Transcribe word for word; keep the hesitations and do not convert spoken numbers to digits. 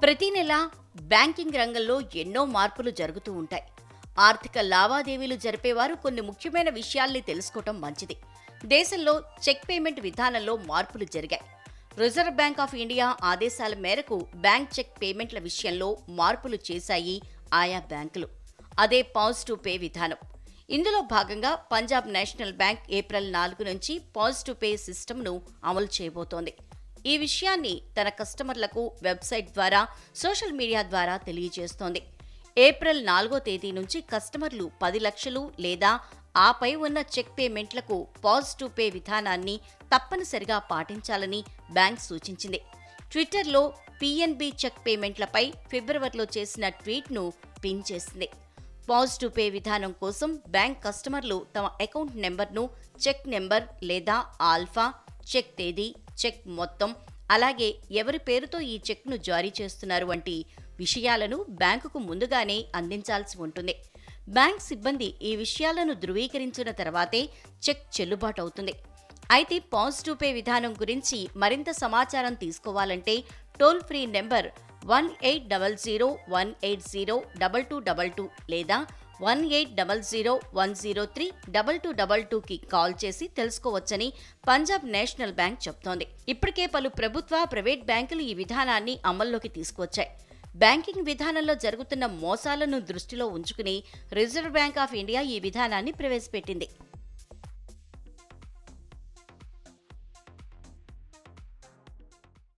ప్రతి నెల బ్యాంకింగ్ రంగంలో ఎన్నో మార్పులు జరుగుతూ ఉంటాయి. ఆర్థిక లావాదేవీలు జరిపేవారు కొన్ని ముఖ్యమైన విషయాల్ని తెలుసుకోవటం మంచిది. దేశంలో చెక్ పేమెంట్ విధానంలో మార్పులు జరిగాయి. రిజర్వ్ బ్యాంక్ ఆఫ్ ఇండియా ఆదేశాల మేరకు బ్యాంక్ చెక్ పేమెంట్ల విషయంలో మార్పులు చేశాయి ఆయా బ్యాంకులు. అదే పాజిటివ్ పే విధానం. ఇందులో భాగంగా పంజాబ్ నేషనల్ బ్యాంక్ ఏప్రిల్ నాలుగు నుంచి పాజిటివ్ పే సిస్టమ్ను అమలు చేయబోతోంది. ఈ విషయాన్ని తన కస్టమర్లకు వెబ్సైట్ ద్వారా, సోషల్ మీడియా ద్వారా తెలియజేస్తోంది. ఏప్రిల్ నాలుగో తేదీ నుంచి కస్టమర్లు పది లక్షలు లేదా ఆపై ఉన్న చెక్ పేమెంట్లకు పాజిటివ్ పే విధానాన్ని తప్పనిసరిగా పాటించాలని బ్యాంక్ సూచించింది. ట్విట్టర్లో పీఎన్బీ చెక్ పేమెంట్లపై ఫిబ్రవరిలో చేసిన ట్వీట్ను పిన్ చేసింది. పాజిటివ్ పే విధానం కోసం బ్యాంక్ కస్టమర్లు తమ అకౌంట్ నెంబర్ను, చెక్ నెంబర్ లేదా ఆల్ఫా, చెక్ తేదీ, చెక్ మొత్తం, అలాగే ఎవరి పేరుతో ఈ చెక్ను జారీ చేస్తున్నారు వంటి విషయాలను బ్యాంకుకు ముందుగానే అందించాల్సి ఉంటుంది. బ్యాంక్ సిబ్బంది ఈ విషయాలను ధృవీకరించిన తర్వాతే చెక్ చెల్లుబాటు అవుతుంది. అయితే పాజిటివ్ పే విధానం గురించి మరింత సమాచారం తీసుకోవాలంటే toll free number one eight double zero one eight zero double two double two లేదా one eight double zero one zero three double two double టూకి కాల్ చేసి తెలుసుకోవచ్చని పంజాబ్ నేషనల్ బ్యాంక్ చెబుతోంది. ఇప్పటికే పలు ప్రభుత్వ, ప్రైవేట్ బ్యాంకులు ఈ విధానాన్ని అమల్లోకి తీసుకువచ్చాయి. బ్యాంకింగ్ విధానంలో జరుగుతున్న మోసాలను దృష్టిలో ఉంచుకుని రిజర్వ్ బ్యాంక్ ఆఫ్ ఇండియా ఈ విధానాన్ని ప్రవేశపెట్టింది.